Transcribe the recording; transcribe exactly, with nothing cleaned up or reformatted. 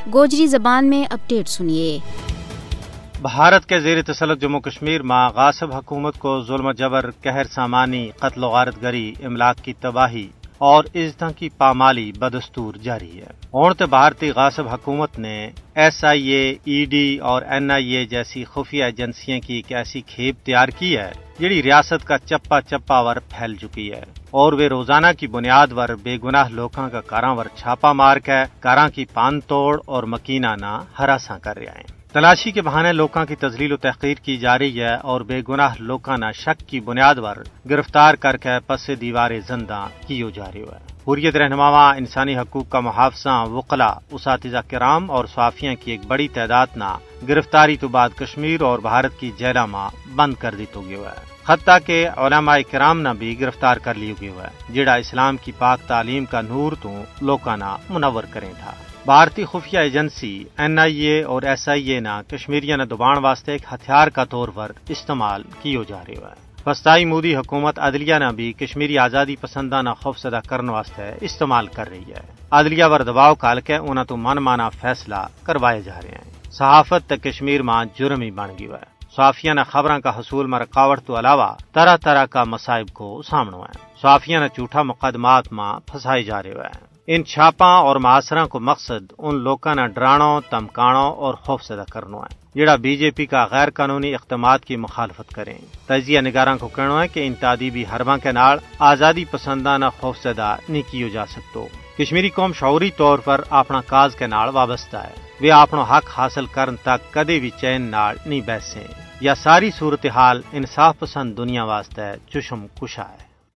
گوجری زبان میں اپڈیٹ سنیے۔ بھارت کے زیر تسلط جموں کشمیر میں غاصب حکومت کو ظلم و جبر، قہر سامانی، قتل و غارت گری، املاک کی تباہی اور عزتوں کی پامالی بدستور جاری ہے۔ اونت بھارتی غاصب حکومت نے S I A, E D اور این آئی اے جیسی خفیہ ایجنسیاں کی ایک ایسی کھیپ تیار کی ہے جڑی ریاست کا چپا چپا ور پھیل چکی ہے اور وہ روزانہ کی بنیاد ور بے گناہ لوکاں کا کاراں ور چھاپا مار کے کاراں کی پان توڑ اور مکینہ نہ ہراساں کر رہے ہیں۔ تلاشی کے بہانے لوکاں کی تذلیل و تحقیر کی جا رہی ہے اور بے گناہ لوکاں نہ شک کی بنیاد پر گرفتار کر کے پس دیوار زندہ کیو جا رہی ہے۔ حریت رہنماواں، انسانی حقوق کا محافظاں، وکلاء، اساتذہ کرام اور صحافیوں کی ایک بڑی تعداد نہ گرفتاری تو بعد کشمیر اور بھارت کی جیلوں میں بند کر دی تو گیا ہے۔ حتیٰ کہ علماء کرام نہ بھی گرفتار کر لیو گیا ہے جڑا اسلام کی پاک تعلیم کا نور تو لوکاں نہ منور کریں تھا۔ بھارتی خفیہ ایجنسی این آئی اے اور ایس آئی اے نہ کشمیریاں نہ دبان واسطے ایک ہتھیار کا طور پر استعمال کیو جا رہے ہے۔ وسطائی مودی حکومت عدلیہ نہ بھی کشمیری آزادی پسندہ نہ خوفزدہ کرنے واسطے استعمال کر رہی ہے۔ عدلیہ ور دباؤ کال کے انہاں تو من مانا فیصلہ کروائے جا رہے ہیں۔ صحافت تے کشمیر ماں جرم ہی بن گئی ہے۔ صحافیہ نہ خبراں کا حصول میں رکاوٹ تو علاوہ طرح طرح کا مصائب کو سامنے ہے۔ صحافیہ نہ جھوٹا مقدمات ماں پھنسائے جا رہے ہیں۔ ان چھاپاں اور معاصروں کو مقصد ان لوکاں نہ ڈرانوں، تمکانوں اور خوفزدہ کرنا ہے جڑا بی جے پی کا غیر قانونی اقدامات کی مخالفت کریں۔ تجزیہ نگاراں کو کہنا ہے کہ ان تعدیبی حرباں کے نال آزادی پسندہ نہ خوفزدہ نہیں کیو جا سکتو۔ کشمیری قوم شعوری طور پر اپنا کاز کے نال وابستہ ہے۔ وہ اپنا حق حاصل کرن تک کدے بھی چین نال نہیں بیسیں یا ساری صورتحال انصاف پسند دنیا واسطے چشم کشا ہے۔